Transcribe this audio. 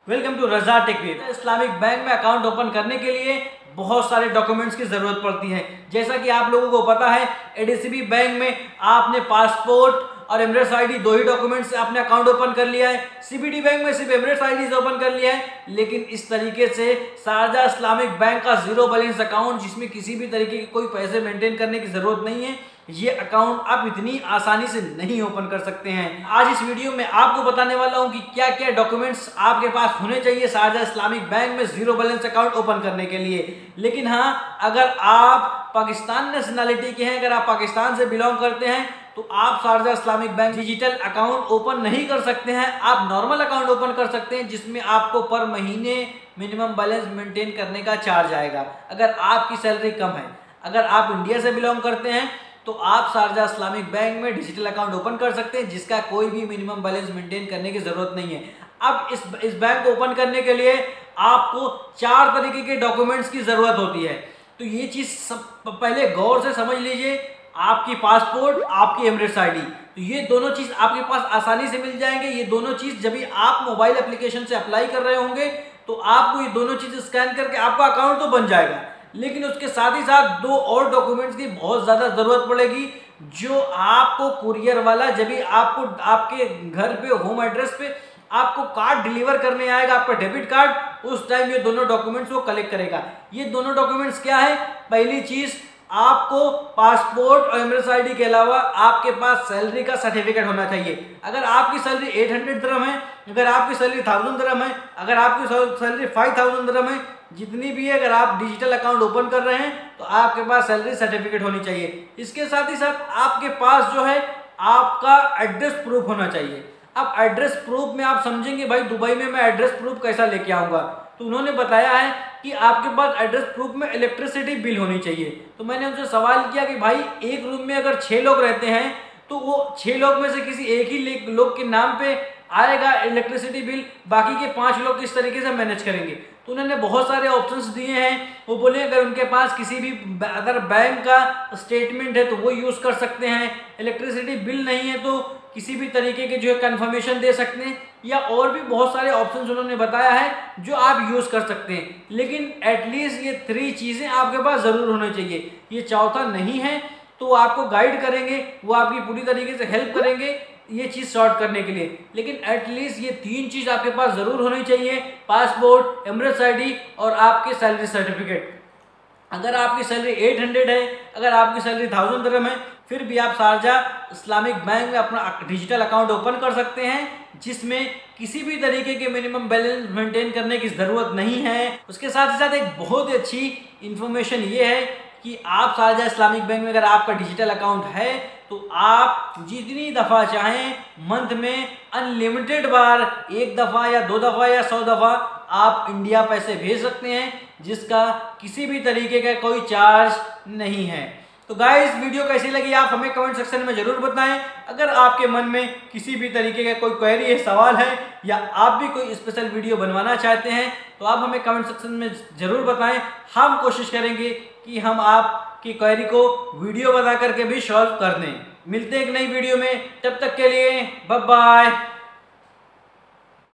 Welcome to Raza tech. Islamic bank में account open करने के लिए बहुत सारे डॉक्यूमेंट्स की ज़रूरत पड़ती है। जैसा कि आप लोगों को पता है, एडीसीबी बैंक में आपने पासपोर्ट और एमरेट्स आईडी दो ही डॉक्यूमेंट्स से आपने अकाउंट ओपन कर लिया है। सीबीडी बैंक में सिर्फ एमरेट्स आईडी से ओपन कर लिया है। लेकिन इस तरीके से शारजा इस्लामिक बैंक का जीरो बैलेंस अकाउंट, जिसमें किसी भी तरीके के कोई पैसे मेंटेन करने की ज़रूरत नहीं है, ये अकाउंट आप इतनी आसानी से नहीं ओपन कर सकते हैं। आज इस वीडियो में आपको बताने वाला हूं कि क्या क्या डॉक्यूमेंट्स आपके पास होने चाहिए शारजा इस्लामिक बैंक में जीरो बैलेंस अकाउंट ओपन करने के लिए। लेकिन हाँ, अगर आप पाकिस्तान नेशनलिटी के हैं, अगर आप पाकिस्तान से बिलोंग करते हैं, तो आप Sharjah Islamic bank digital account open नहीं कर सकते हैं। आप नॉर्मल अकाउंट ओपन कर सकते हैं, जिसमें आपको पर महीने मिनिमम बैलेंस मेंटेन करने का चार्ज आएगा अगर आपकी सैलरी कम है। अगर आप इंडिया से बिलोंग करते हैं तो आप शारजा इस्लामिक बैंक में डिजिटल अकाउंट ओपन कर सकते हैं, जिसका कोई भी मिनिमम बैलेंस मेंटेन करने की जरूरत नहीं है। अब इस बैंक को ओपन करने के लिए आपको 4 तरीके के डॉक्यूमेंट्स की जरूरत होती है। तो ये चीज पहले गौर से समझ लीजिए। आपकी पासपोर्ट, आपकी एमरेट्स आईडी, तो ये दोनों चीज आपके पास आसानी से मिल जाएंगे। ये दोनों चीज जब भी आप मोबाइल एप्लीकेशन से अप्लाई कर रहे होंगे तो आपको ये दोनों चीज स्कैन करके आपका अकाउंट तो बन जाएगा। लेकिन उसके साथ ही साथ 2 और डॉक्यूमेंट्स की बहुत ज़्यादा ज़रूरत पड़ेगी, जो आपको कुरियर वाला जब भी आपको आपके घर पे होम एड्रेस पे आपको कार्ड डिलीवर करने आएगा, आपका डेबिट कार्ड, उस टाइम ये दोनों डॉक्यूमेंट्स वो कलेक्ट करेगा। ये दोनों डॉक्यूमेंट्स क्या है? पहली चीज़, आपको पासपोर्ट और एमरेट्स आईडी के अलावा आपके पास सैलरी का सर्टिफिकेट होना चाहिए। अगर आपकी सैलरी 800 दिरहम है, अगर आपकी सैलरी 1000 दिरहम है, अगर आपकी सैलरी 5000 दिरहम है, जितनी भी है, अगर आप डिजिटल अकाउंट ओपन कर रहे हैं तो आपके पास सैलरी सर्टिफिकेट होनी चाहिए। इसके साथ ही साथ आपके पास जो है आपका एड्रेस प्रूफ होना चाहिए। अब एड्रेस प्रूफ में आप समझेंगे भाई दुबई में मैं एड्रेस प्रूफ कैसा लेके आऊँगा, तो उन्होंने बताया है कि आपके पास एड्रेस प्रूफ में इलेक्ट्रिसिटी बिल होनी चाहिए। तो मैंने उनसे सवाल किया कि भाई एक रूम में अगर 6 लोग रहते हैं तो वो 6 लोग में से किसी एक ही लोग के नाम पे आएगा इलेक्ट्रिसिटी बिल, बाकी के 5 लोग किस तरीके से मैनेज करेंगे? तो उन्होंने बहुत सारे ऑप्शंस दिए हैं। वो बोले अगर उनके पास किसी भी अगर बैंक का स्टेटमेंट है तो वो यूज़ कर सकते हैं, इलेक्ट्रिसिटी बिल नहीं है तो किसी भी तरीके के जो है कन्फर्मेशन दे सकते हैं, या और भी बहुत सारे ऑप्शंस उन्होंने बताया है जो आप यूज़ कर सकते हैं। लेकिन एटलीस्ट ये 3 चीज़ें आपके पास ज़रूर होनी चाहिए। ये चौथा नहीं है तो वो आपको गाइड करेंगे, वो आपकी पूरी तरीके से हेल्प करेंगे ये चीज़ सॉर्ट करने के लिए। लेकिन एटलीस्ट ये 3 चीज़ आपके पास ज़रूर होनी चाहिए: पासपोर्ट, एमरेट्स आईडी और आपके सैलरी सर्टिफिकेट। अगर आपकी सैलरी 800 है, अगर आपकी सैलरी 1000 दिरहम है, फिर भी आप शारजा इस्लामिक बैंक में अपना डिजिटल अकाउंट ओपन कर सकते हैं, जिसमें किसी भी तरीके के मिनिमम बैलेंस मेंटेन करने की ज़रूरत नहीं है। उसके साथ ही साथ एक बहुत ही अच्छी इन्फॉर्मेशन ये है कि आप शारजा इस्लामिक बैंक में अगर आपका डिजिटल अकाउंट है तो आप जितनी दफ़ा चाहें मंथ में अनलिमिटेड बार, 1 दफ़ा या 2 दफ़ा या 100 दफ़ा आप इंडिया पैसे भेज सकते हैं, जिसका किसी भी तरीके का कोई चार्ज नहीं है। तो गाइस, वीडियो कैसी लगी आप हमें कमेंट सेक्शन में ज़रूर बताएं। अगर आपके मन में किसी भी तरीके का कोई क्वेरी है, सवाल है, या आप भी कोई स्पेशल वीडियो बनवाना चाहते हैं तो आप हमें कमेंट सेक्शन में ज़रूर बताएं। हम कोशिश करेंगे कि हम आपकी क्वेरी को वीडियो बना करके भी सॉल्व कर दें। मिलते हैं एक नई वीडियो में, तब तक के लिए बाय बाय।